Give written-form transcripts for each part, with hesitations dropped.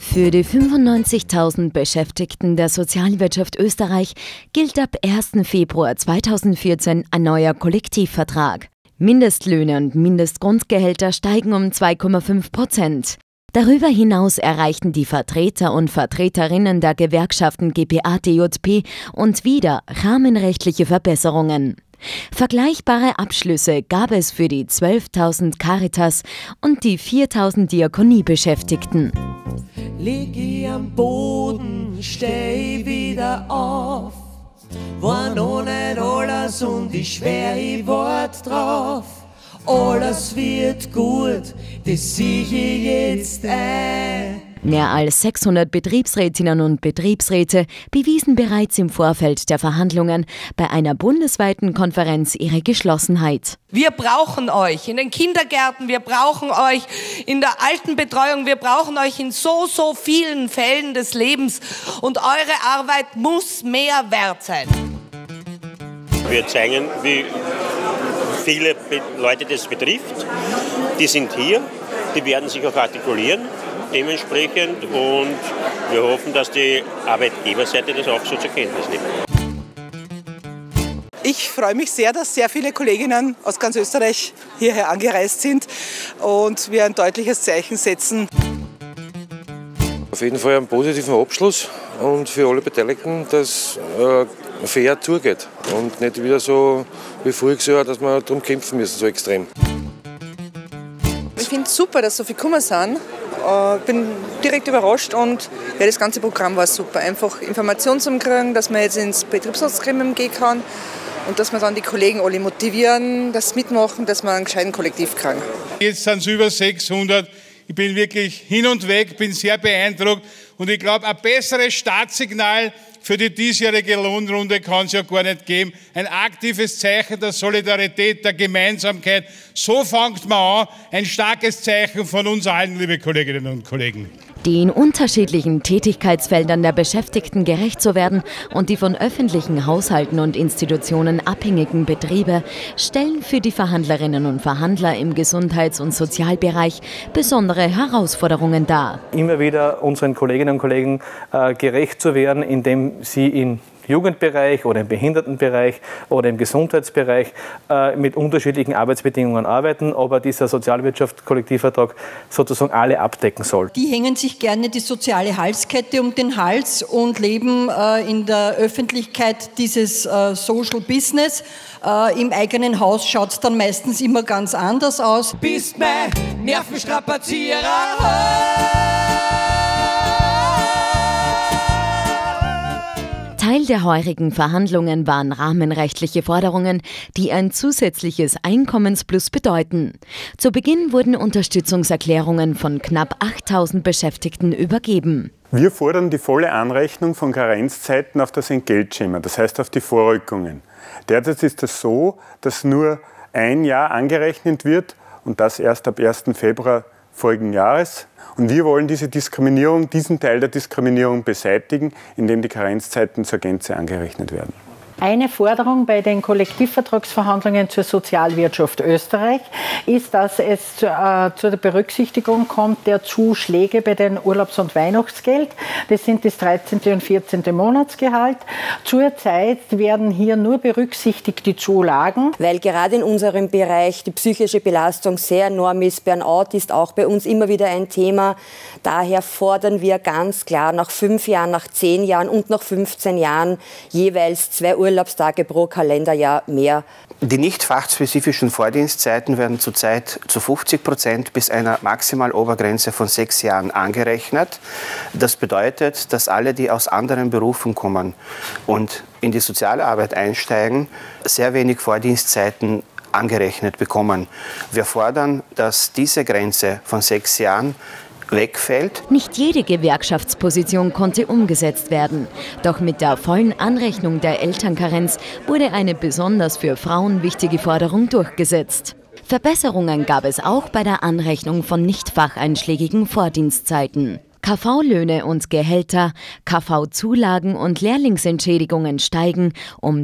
Für die 95.000 Beschäftigten der Sozialwirtschaft Österreich gilt ab 1. Februar 2014 ein neuer Kollektivvertrag. Mindestlöhne und Mindestgrundgehälter steigen um 2,5%. Darüber hinaus erreichten die Vertreter und Vertreterinnen der Gewerkschaften GPA, DJP und wieder rahmenrechtliche Verbesserungen. Vergleichbare Abschlüsse gab es für die 12.000 Caritas und die 4.000 Diakoniebeschäftigten. Lieg ich am Boden, steh wieder auf. War noch nicht alles und ich schwör, ich wart drauf. Alles wird gut, das sehe ich jetzt ein. Mehr als 600 Betriebsrätinnen und Betriebsräte bewiesen bereits im Vorfeld der Verhandlungen bei einer bundesweiten Konferenz ihre Geschlossenheit. Wir brauchen euch in den Kindergärten, wir brauchen euch in der Altenbetreuung, wir brauchen euch in so vielen Fällen des Lebens und eure Arbeit muss mehr wert sein. Wir zeigen, wie viele Leute das betrifft. Die sind hier, die werden sich auch artikulieren dementsprechend und wir hoffen, dass die Arbeitgeberseite das auch so zur Kenntnis nimmt. Ich freue mich sehr, dass sehr viele Kolleginnen aus ganz Österreich hierher angereist sind und wir ein deutliches Zeichen setzen. Auf jeden Fall einen positiven Abschluss und für alle Beteiligten, dass fair zugeht und nicht wieder so wie voriges Jahr, dass wir darum kämpfen müssen, so extrem. Ich finde es super, dass so viele gekommen sind. Ich bin direkt überrascht und ja, das ganze Programm war super. Einfach Informationen zu kriegen, dass man jetzt ins Betriebsratsgremium gehen kann und dass wir dann die Kollegen alle motivieren, das mitmachen, dass wir einen gescheiten Kollektiv kriegen. Jetzt sind es über 600. Ich bin wirklich hin und weg, bin sehr beeindruckt und ich glaube, ein besseres Startsignal für die diesjährige Lohnrunde kann es ja gar nicht geben. Ein aktives Zeichen der Solidarität, der Gemeinsamkeit. So fängt man an. Ein starkes Zeichen von uns allen, liebe Kolleginnen und Kollegen. Die in unterschiedlichen Tätigkeitsfeldern der Beschäftigten gerecht zu werden und die von öffentlichen Haushalten und Institutionen abhängigen Betriebe stellen für die Verhandlerinnen und Verhandler im Gesundheits- und Sozialbereich besondere Herausforderungen dar. Immer wieder unseren Kolleginnen und Kollegen gerecht zu werden, indem sie im Jugendbereich oder im Behindertenbereich oder im Gesundheitsbereich mit unterschiedlichen Arbeitsbedingungen arbeiten, aber dieser Sozialwirtschaft-Kollektivvertrag sozusagen alle abdecken soll. Die hängen sich gerne die soziale Halskette um den Hals und leben in der Öffentlichkeit dieses Social Business. Im eigenen Haus schaut es dann meistens immer ganz anders aus. Bist mein Nervenstrapazierer. Teil der heurigen Verhandlungen waren rahmenrechtliche Forderungen, die ein zusätzliches Einkommensplus bedeuten. Zu Beginn wurden Unterstützungserklärungen von knapp 8.000 Beschäftigten übergeben. Wir fordern die volle Anrechnung von Karenzzeiten auf das Entgeltschema, das heißt auf die Vorrückungen. Derzeit ist es so, dass nur ein Jahr angerechnet wird und das erst ab 1. Februar vorigen Jahres. Und wir wollen diesen Teil der Diskriminierung beseitigen, indem die Karenzzeiten zur Gänze angerechnet werden. Eine Forderung bei den Kollektivvertragsverhandlungen zur Sozialwirtschaft Österreich ist, dass es zur Berücksichtigung kommt der Zuschläge bei den Urlaubs- und Weihnachtsgeld. Das sind das 13. und 14. Monatsgehalt. Zurzeit werden hier nur berücksichtigt die Zulagen. Weil gerade in unserem Bereich die psychische Belastung sehr enorm ist. Burnout ist auch bei uns immer wieder ein Thema. Daher fordern wir ganz klar nach 5 Jahren, nach 10 Jahren und nach 15 Jahren jeweils 2 Urlaubstage pro Kalenderjahr mehr. Die nicht fachspezifischen Vordienstzeiten werden zurzeit zu 50% bis einer Maximalobergrenze von 6 Jahren angerechnet. Das bedeutet, dass alle, die aus anderen Berufen kommen und in die Sozialarbeit einsteigen, sehr wenig Vordienstzeiten angerechnet bekommen. Wir fordern, dass diese Grenze von 6 Jahren wegfällt. Nicht jede Gewerkschaftsposition konnte umgesetzt werden. Doch mit der vollen Anrechnung der Elternkarenz wurde eine besonders für Frauen wichtige Forderung durchgesetzt. Verbesserungen gab es auch bei der Anrechnung von nicht facheinschlägigen Vordienstzeiten. KV-Löhne und Gehälter, KV-Zulagen und Lehrlingsentschädigungen steigen um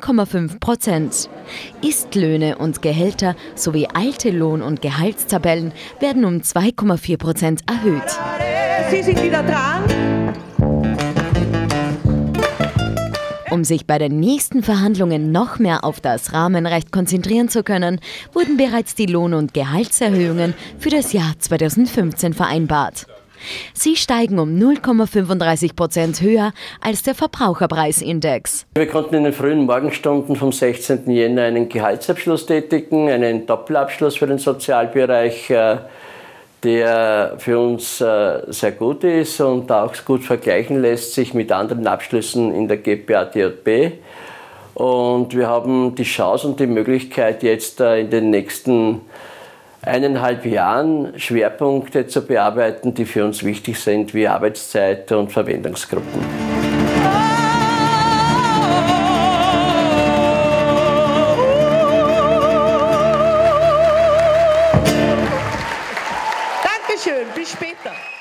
2,5%. Istlöhne und Gehälter sowie alte Lohn- und Gehaltstabellen werden um 2,4% erhöht. Sie sind wieder dran. Um sich bei den nächsten Verhandlungen noch mehr auf das Rahmenrecht konzentrieren zu können, wurden bereits die Lohn- und Gehaltserhöhungen für das Jahr 2015 vereinbart. Sie steigen um 0,35% höher als der Verbraucherpreisindex. Wir konnten in den frühen Morgenstunden vom 16. Jänner einen Gehaltsabschluss tätigen, einen Doppelabschluss für den Sozialbereich, der für uns sehr gut ist und auch gut vergleichen lässt sich mit anderen Abschlüssen in der GPA-DJB. Und wir haben die Chance und die Möglichkeit, jetzt in den nächsten 1,5 Jahren Schwerpunkte zu bearbeiten, die für uns wichtig sind, wie Arbeitszeit und Verwendungsgruppen. Dankeschön, bis später.